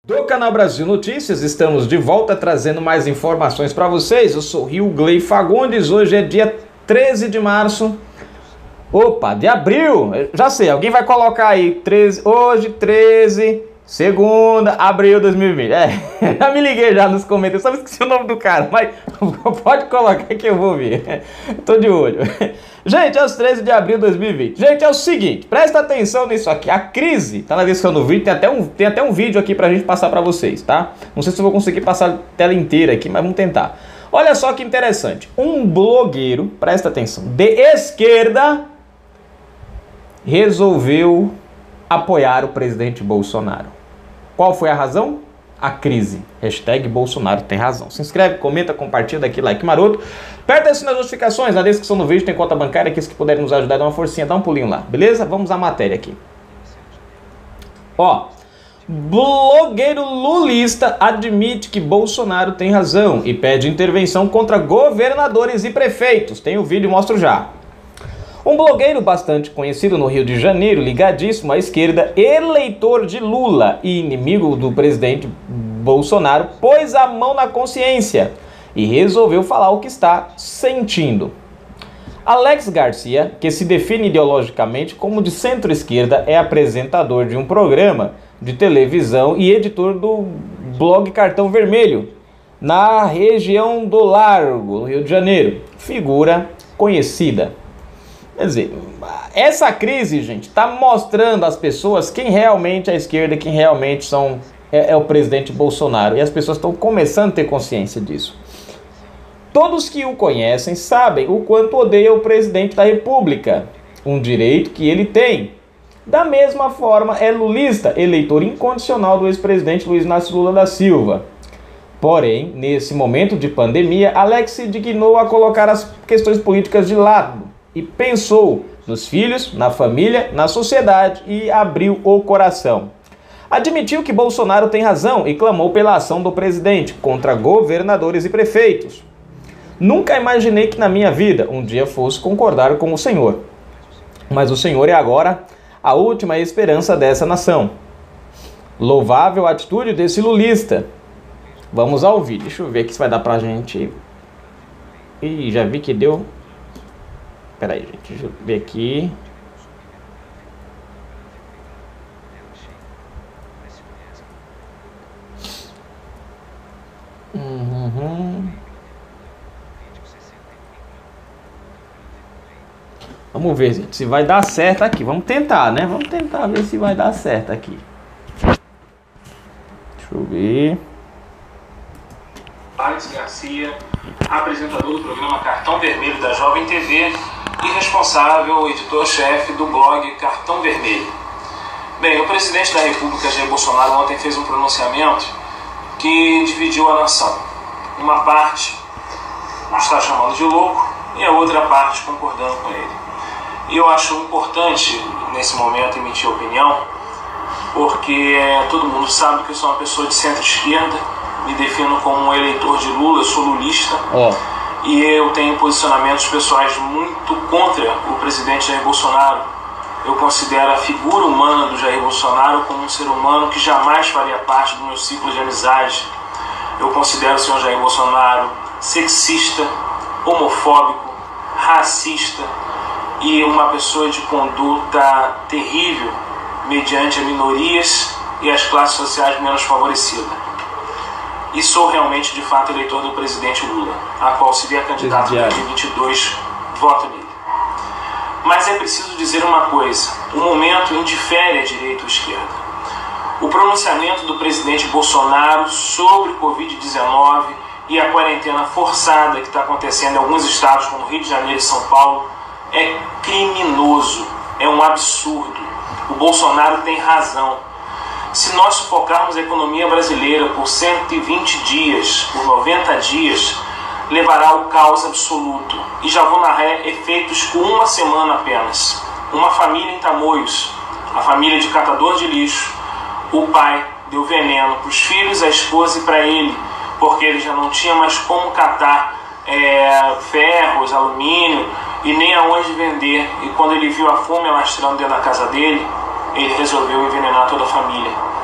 Do canal Brasil Notícias, estamos de volta trazendo mais informações para vocês. Eu sou Rio Gley Fagundes, hoje é dia 13 de março, de abril, já sei, alguém vai colocar aí, 13, hoje 13, segunda, abril 2020, já me liguei já nos comentários, eu só esqueci o nome do cara, mas pode colocar que eu vou ver, tô de olho. Gente, é os 13 de abril de 2020. Gente, é o seguinte, presta atenção nisso aqui. A crise, tá na descrição do vídeo, tem até um vídeo aqui pra gente passar pra vocês, tá? Não sei se eu vou conseguir passar a tela inteira aqui, mas vamos tentar. Olha só que interessante. Um blogueiro, presta atenção, de esquerda, resolveu apoiar o presidente Bolsonaro. Qual foi a razão? A crise. Hashtag Bolsonaro tem razão. Se inscreve, comenta, compartilha, dá aquele like maroto. Aperta as notificações, na descrição do vídeo tem conta bancária, aqueles que puderem nos ajudar, dá uma forcinha, dá um pulinho lá, beleza? Vamos à matéria aqui. Blogueiro lulista admite que Bolsonaro tem razão e pede intervenção contra governadores e prefeitos. Tem o vídeo, mostro já. Um blogueiro bastante conhecido no Rio de Janeiro, ligadíssimo à esquerda, eleitor de Lula e inimigo do presidente Bolsonaro, pôs a mão na consciência e resolveu falar o que está sentindo. Alex Garcia, que se define ideologicamente como de centro-esquerda, é apresentador de um programa de televisão e editor do blog Cartão Vermelho, na região do Largo, no Rio de Janeiro. Figura conhecida. Quer dizer, essa crise, gente, está mostrando às pessoas quem realmente é a esquerda, quem realmente é o presidente Bolsonaro. E as pessoas estão começando a ter consciência disso. Todos que o conhecem sabem o quanto odeia o presidente da República, um direito que ele tem. Da mesma forma, é lulista, eleitor incondicional do ex-presidente Luiz Inácio Lula da Silva. Porém, nesse momento de pandemia, Alex se dignou a colocar as questões políticas de lado e pensou nos filhos, na família, na sociedade e abriu o coração. Admitiu que Bolsonaro tem razão e clamou pela ação do presidente contra governadores e prefeitos. Nunca imaginei que na minha vida um dia fosse concordar com o Senhor. Mas o Senhor é agora a última esperança dessa nação. Louvável a atitude desse lulista. Vamos ao vídeo. Deixa eu ver aqui se vai dar pra gente. Ih, já vi que deu. Pera aí, gente. Deixa eu ver aqui. Vamos ver, gente, se vai dar certo aqui. Vamos tentar, né? Vamos tentar ver se vai dar certo aqui. Deixa eu ver. Alex Garcia, apresentador do programa Cartão Vermelho da Jovem TV e responsável, editor-chefe do blog Cartão Vermelho. Bem, o presidente da República, Jair Bolsonaro, ontem fez um pronunciamento que dividiu a nação. Uma parte está chamando de louco e a outra parte concordando com ele. E eu acho importante, nesse momento, emitir opinião, porque todo mundo sabe que eu sou uma pessoa de centro-esquerda, me defino como um eleitor de Lula, eu sou lulista, e eu tenho posicionamentos pessoais muito contra o presidente Jair Bolsonaro. Eu considero a figura humana do Jair Bolsonaro como um ser humano que jamais faria parte do meu ciclo de amizade. Eu considero o senhor Jair Bolsonaro sexista, homofóbico, racista e uma pessoa de conduta terrível mediante as minorias e as classes sociais menos favorecidas. E sou realmente, de fato, eleitor do presidente Lula, a qual, se vier candidato em 2022, voto nele. Mas é preciso dizer uma coisa: o momento indifere a direita ou esquerda. O pronunciamento do presidente Bolsonaro sobre Covid-19 e a quarentena forçada que está acontecendo em alguns estados, como Rio de Janeiro e São Paulo, é criminoso, é um absurdo. O Bolsonaro tem razão. Se nós sufocarmos a economia brasileira por 120 dias, por 90 dias, levará ao caos absoluto. E já vou narrar efeitos com uma semana apenas. Uma família em Tamoios, a família de catador de lixo, o pai deu veneno para os filhos, a esposa e para ele, porque ele já não tinha mais como catar ferros, alumínio e nem aonde vender. E quando ele viu a fome alastrando dentro da casa dele, ele resolveu envenenar toda a família.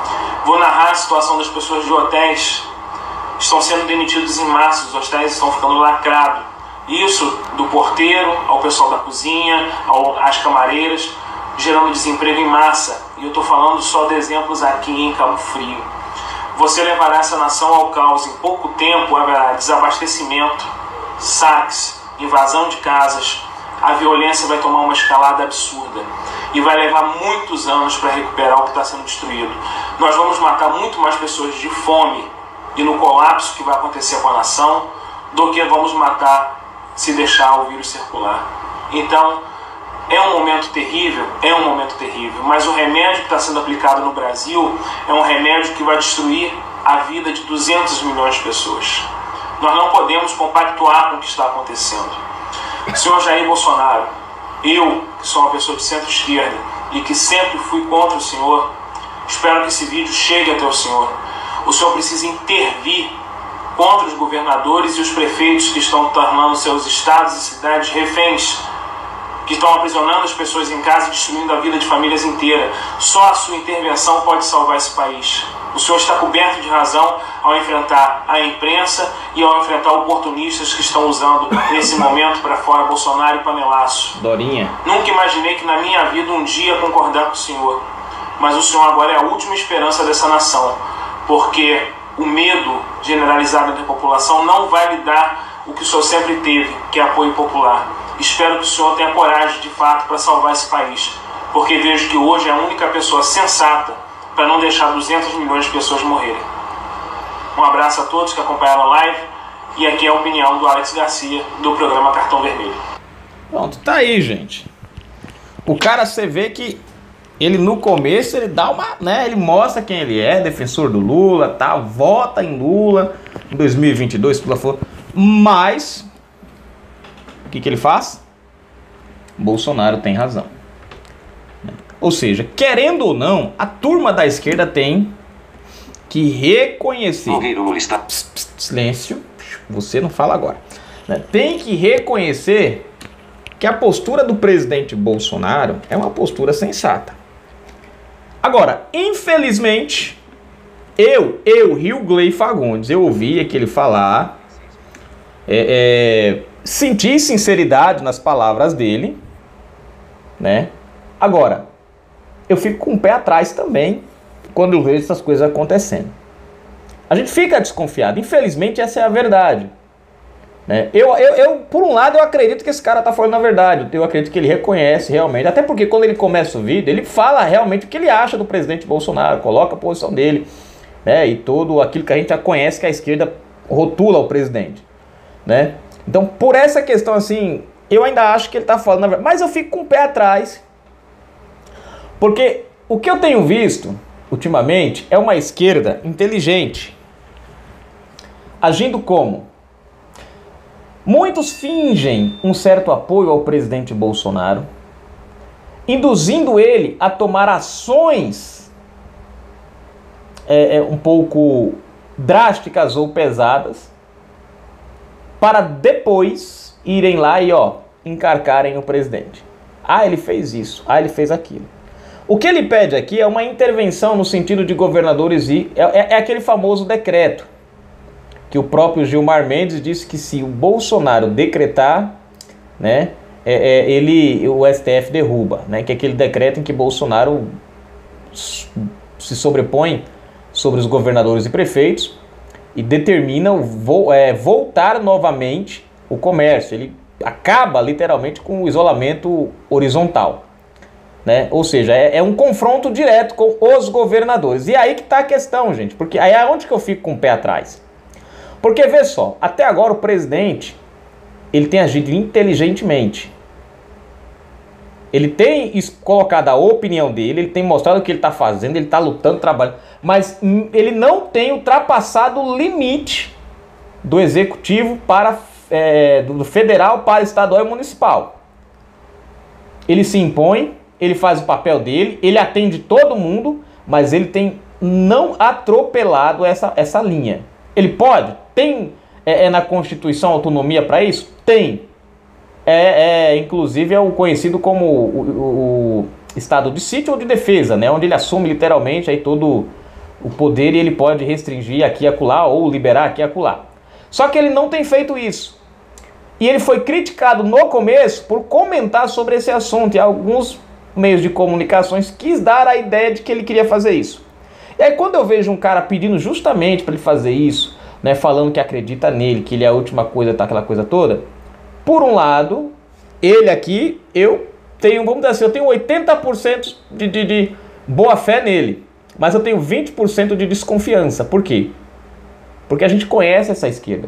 Vou narrar a situação das pessoas de hotéis que estão sendo demitidos em massa, os hotéis estão ficando lacrados. Isso do porteiro ao pessoal da cozinha, às camareiras, gerando desemprego em massa. E eu estou falando só de exemplos aqui em Cabo Frio. Você levará essa nação ao caos. Em pouco tempo haverá desabastecimento, saques, invasão de casas. A violência vai tomar uma escalada absurda. E vai levar muitos anos para recuperar o que está sendo destruído. Nós vamos matar muito mais pessoas de fome e no colapso que vai acontecer com a nação do que vamos matar se deixar o vírus circular. Então, é um momento terrível, mas o remédio que está sendo aplicado no Brasil é um remédio que vai destruir a vida de 200 milhões de pessoas. Nós não podemos compactuar com o que está acontecendo. Senhor Jair Bolsonaro, eu, que sou uma pessoa de centro-esquerda e que sempre fui contra o senhor, espero que esse vídeo chegue até o senhor. O senhor precisa intervir contra os governadores e os prefeitos que estão tornando seus estados e cidades reféns, que estão aprisionando as pessoas em casa e destruindo a vida de famílias inteiras. Só a sua intervenção pode salvar esse país. O senhor está coberto de razão ao enfrentar a imprensa e ao enfrentar oportunistas que estão usando esse momento para fora Bolsonaro e panelaço. Dorinha. Nunca imaginei que na minha vida um dia concordar com o senhor, mas o senhor agora é a última esperança dessa nação, porque o medo generalizado entre a população não vai lhe dar o que o senhor sempre teve, que é apoio popular. Espero que o senhor tenha coragem de fato para salvar esse país, porque vejo que hoje é a única pessoa sensata para não deixar 200 milhões de pessoas morrerem. Um abraço a todos que acompanharam a live, e aqui é a opinião do Alex Garcia, do programa Cartão Vermelho. Pronto, tá aí, gente. O cara, você vê que ele no começo, ele dá uma, né, ele mostra quem ele é, defensor do Lula, tá, vota em Lula, em 2022, se Lula for, mas o que ele faz? Bolsonaro tem razão. Ou seja, querendo ou não, a turma da esquerda tem que reconhecer. Silêncio, você não fala agora. Tem que reconhecer que a postura do presidente Bolsonaro é uma postura sensata. Agora, infelizmente, Rio Gley Fagundes, eu ouvi aquele falar, senti sinceridade nas palavras dele, né? Agora, eu fico com o pé atrás também quando eu vejo essas coisas acontecendo. A gente fica desconfiado. Infelizmente, essa é a verdade. Né? Por um lado, eu acredito que esse cara está falando a verdade. Eu acredito que ele reconhece realmente. Até porque quando ele começa o vídeo, ele fala realmente o que ele acha do presidente Bolsonaro, coloca a posição dele, né? E tudo aquilo que a gente já conhece que a esquerda rotula o presidente. Né? Então, por essa questão, assim, eu ainda acho que ele está falando a verdade. Mas eu fico com o pé atrás. Porque o que eu tenho visto ultimamente é uma esquerda inteligente. Agindo como? Muitos fingem um certo apoio ao presidente Bolsonaro, induzindo ele a tomar ações um pouco drásticas ou pesadas, para depois irem lá e encarcarem o presidente. Ah, ele fez isso, ele fez aquilo. O que ele pede aqui é uma intervenção no sentido de governadores e é aquele famoso decreto que o próprio Gilmar Mendes disse que se o Bolsonaro decretar, né, o STF derruba, né, que é aquele decreto em que Bolsonaro se sobrepõe sobre os governadores e prefeitos e determina voltar novamente o comércio. Ele acaba literalmente com o isolamento horizontal. Né? Ou seja, é um confronto direto com os governadores. E aí que está a questão, gente. Porque aí é onde que eu fico com o pé atrás. Porque, vê só, até agora o presidente, ele tem agido inteligentemente. Ele tem colocado a opinião dele, ele tem mostrado o que ele está fazendo, ele está lutando, trabalhando. Mas ele não tem ultrapassado o limite do executivo do federal para estadual e municipal. Ele se impõe, ele faz o papel dele, ele atende todo mundo, mas ele tem não atropelado essa linha. Ele pode? Tem na Constituição autonomia para isso? Tem. Inclusive é o conhecido como o estado de sítio ou de defesa, né? Onde ele assume literalmente aí todo o poder e ele pode restringir aqui e acolá ou liberar aqui e acolá. Só que ele não tem feito isso. E ele foi criticado no começo por comentar sobre esse assunto, e alguns meios de comunicações quis dar a ideia de que ele queria fazer isso. E aí quando eu vejo um cara pedindo justamente para ele fazer isso, né, falando que acredita nele, que ele é a última coisa, tá, aquela coisa toda, por um lado, ele aqui, eu tenho, vamos dizer assim, eu tenho 80% de boa fé nele, mas eu tenho 20% de desconfiança. Por quê? Porque a gente conhece essa esquerda,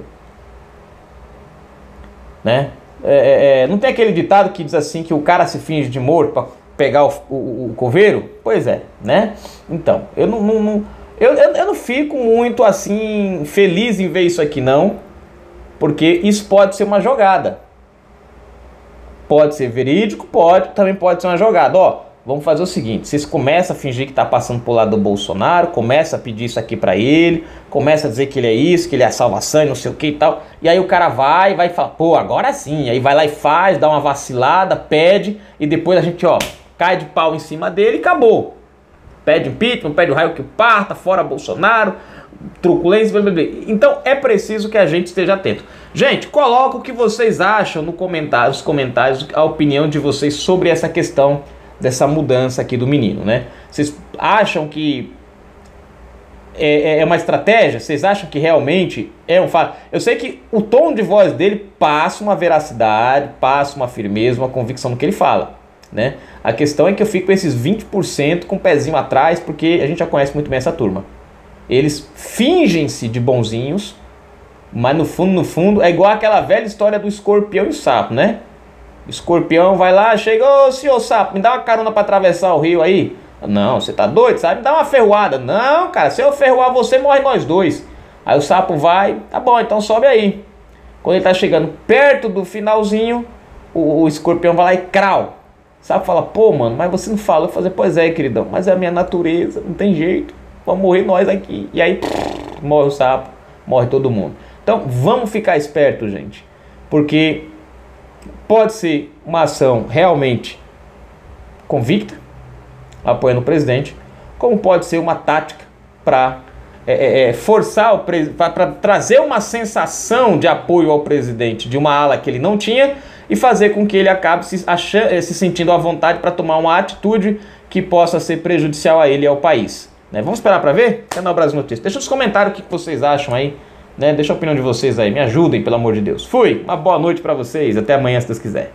né? Não tem aquele ditado que diz assim que o cara se finge de morto para pegar o coveiro? Pois é, né? Então, eu não fico muito assim feliz em ver isso aqui não, porque isso pode ser uma jogada. Pode ser verídico, também pode ser uma jogada. Ó, vamos fazer o seguinte, vocês começam a fingir que tá passando pro lado do Bolsonaro, começa a pedir isso aqui pra ele, começa a dizer que ele é isso, que ele é a salvação e não sei o que e tal, e aí o cara vai falar, pô, agora sim, aí vai lá e faz, dá uma vacilada, pede, e depois a gente, ó, cai de pau em cima dele e acabou. Pede impeachment, pede o raio que parta, fora Bolsonaro, truculência, blá, blá, blá. Então é preciso que a gente esteja atento. Gente, coloca o que vocês acham nos comentários, a opinião de vocês sobre essa questão dessa mudança aqui do menino, né? Vocês acham que é uma estratégia? Vocês acham que realmente é um fato? Eu sei que o tom de voz dele passa uma veracidade, passa uma firmeza, uma convicção no que ele fala, né? A questão é que eu fico com esses 20% com o pezinho atrás, porque a gente já conhece muito bem essa turma. Eles fingem-se de bonzinhos, mas no fundo, é igual aquela velha história do escorpião e o sapo, né? O escorpião vai lá, chega, ô senhor sapo, me dá uma carona para atravessar o rio aí. Não, você tá doido, sabe? Me dá uma ferroada. Não, cara, se eu ferroar você, morre nós dois. Aí o sapo vai, tá bom, então sobe aí. Quando ele tá chegando perto do finalzinho, o escorpião vai lá e crau. O sapo fala, pô, mano, mas você não falou. Eu fazer, pois é, queridão, mas é a minha natureza, não tem jeito. Vamos morrer nós aqui. E aí, morre o sapo, morre todo mundo. Então, vamos ficar espertos, gente. Porque pode ser uma ação realmente convicta, apoiando o presidente, como pode ser uma tática para forçar para trazer uma sensação de apoio ao presidente de uma ala que ele não tinha e fazer com que ele acabe se sentindo à vontade para tomar uma atitude que possa ser prejudicial a ele e ao país. Né? Vamos esperar para ver? Canal Brasil Notícias. Deixa nos comentários o que vocês acham aí. Né? Deixa a opinião de vocês aí. Me ajudem, pelo amor de Deus. Fui. Uma boa noite para vocês. Até amanhã, se Deus quiser.